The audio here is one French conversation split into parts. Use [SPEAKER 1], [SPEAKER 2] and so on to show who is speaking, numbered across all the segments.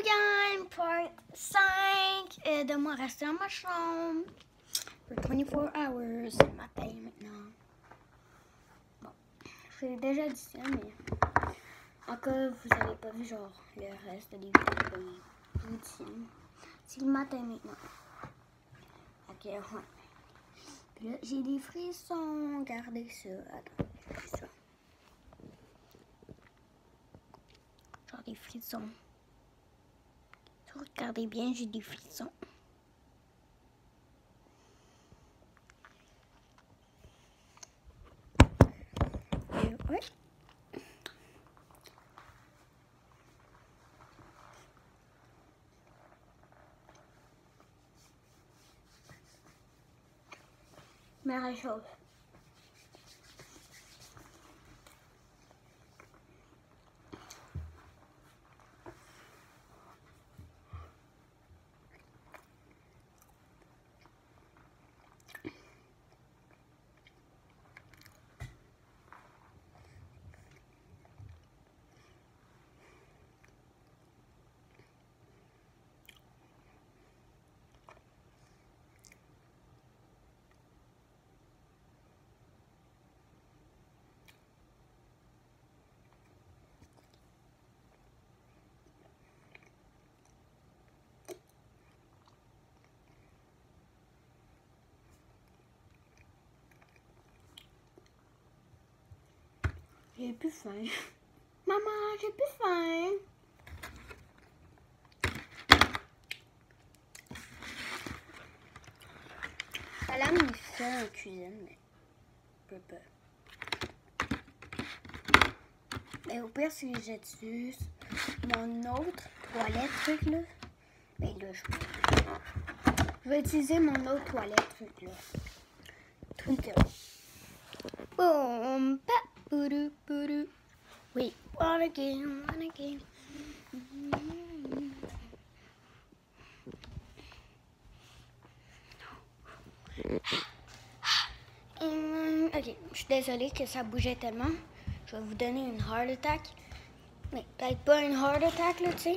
[SPEAKER 1] gang, part 5 de moi rester dans ma chambre pour 24 hours. C'est le matin maintenant. Bon, j'ai déjà dit ça, mais encore vous n'avez pas vu genre le reste des vidéos. Je vous dis, c'est le matin maintenant. Ok, ouais. Puis là, j'ai des frissons. Regardez ça. Attends, regardez ça. Genre des frissons. Regardez bien, j'ai des frissons. Ouais. Meilleure chose. J'ai plus faim. Maman, j'ai plus faim. Ça l'a mis faim en cuisine, mais je peux pas. Mais au pire, si j'utilise mon autre toilette truc là, mais là, je vais utiliser mon autre toilette truc là. Truc là. Boum, pa, poudou, poudou. Oui, one again, one again. Ok, je suis désolée que ça bougeait tellement. Je vais vous donner une heart attack. Mais peut-être pas une heart attack, là, tu sais.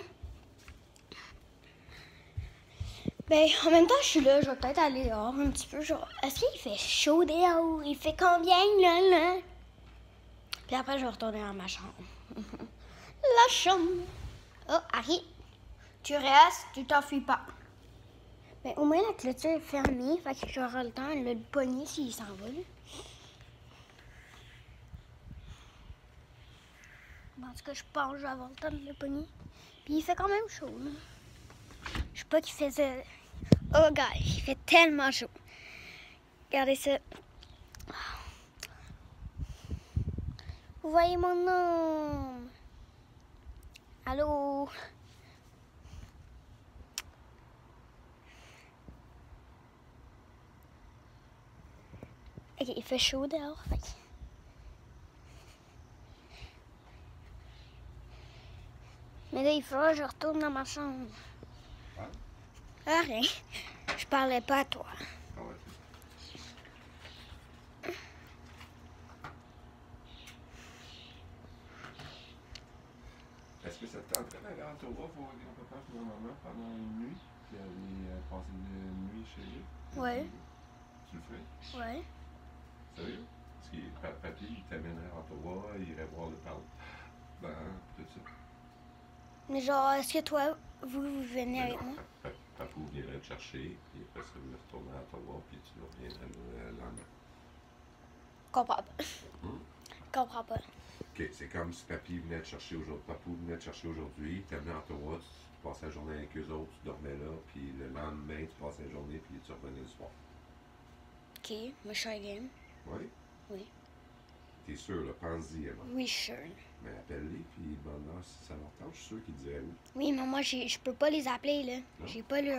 [SPEAKER 1] Ben, en même temps, je suis là. Je vais peut-être aller dehors un petit peu. Genre, est-ce qu'il fait chaud dehors? Il fait combien, là? Puis après, je vais retourner dans ma chambre. La chambre. Oh, Harry. Tu restes, tu t'enfuis pas. Mais au moins, la clôture est fermée. Fait que j'aurai le temps de le pogner s'il s'en va, là. En tout cas, je pense que je vais avoir le temps de le pogner. Puis il fait quand même chaud, là. Je sais pas qu'il faisait... Oh, gars, il fait tellement chaud. Regardez ça. Vous voyez mon nom? Allô? Ok, il fait chaud dehors. Fait. Mais là, il faudra que je retourne dans ma chambre.
[SPEAKER 2] Ouais.
[SPEAKER 1] Ah, rien. Je parlais pas à toi.
[SPEAKER 2] Ah ouais. Est-ce que ça te tenterait d'aller à Ottawa voir grand-papa et grand-maman pendant une nuit, puis aller passer une nuit chez eux?
[SPEAKER 1] Ouais.
[SPEAKER 2] Tu le ferais?
[SPEAKER 1] Ouais.
[SPEAKER 2] Sérieux? Parce que papy, il t'amènerait à Ottawa, il irait voir le parc, tout ça.
[SPEAKER 1] Mais genre, est-ce que toi, vous venez avec moi?
[SPEAKER 2] Papou viendrait te chercher, puis après ça, vous retourner à Ottawa, puis tu reviendrais le lendemain.
[SPEAKER 1] Comprends pas. Comprends pas.
[SPEAKER 2] Ok, c'est comme si papy venait te chercher aujourd'hui. Papou venait te chercher aujourd'hui, t'amenais à Ottawa, tu passais la journée avec eux autres, tu dormais là, puis le lendemain, tu passais la journée, puis tu revenais le soir.
[SPEAKER 1] Ok, moi je suis game.
[SPEAKER 2] Oui?
[SPEAKER 1] Oui.
[SPEAKER 2] T'es sûr, là, pense-y, Emma.
[SPEAKER 1] Oui, sure.
[SPEAKER 2] Mais appelle-les, puis demande-leur si ça leur tente, je suis sûr qu'ils diraient oui.
[SPEAKER 1] Oui, mais moi, je peux pas les appeler, là. J'ai pas leur...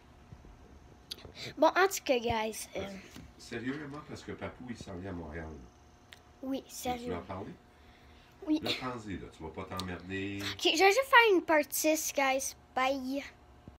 [SPEAKER 1] Bon, en tout cas, guys...
[SPEAKER 2] Sérieux, Emma, parce que Papou, il s'en vient à Montréal.
[SPEAKER 1] Oui,
[SPEAKER 2] Tu
[SPEAKER 1] sérieux.
[SPEAKER 2] veux en parler?
[SPEAKER 1] Oui.
[SPEAKER 2] Là, pense-y, là, tu vas pas t'emmerder.
[SPEAKER 1] Ok, je vais juste faire une part 6, guys. Bye.